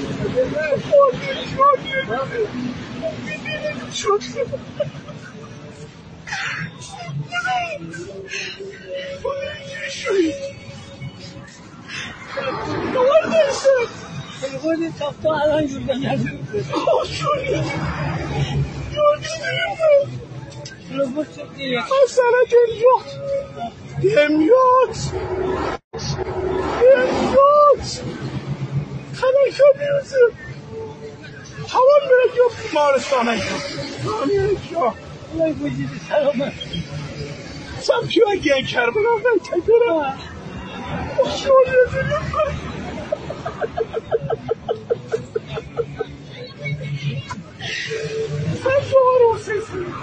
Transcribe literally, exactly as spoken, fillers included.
والده تفتح الان يردن مسألة الوقت يميات يميات خليفة بيوسف حوال ملكة بیمارستان ایشان الله وجد سلامت سم کیو اگه کربلاء نتگرم اخشون یزیدیم سم دوار و سیسی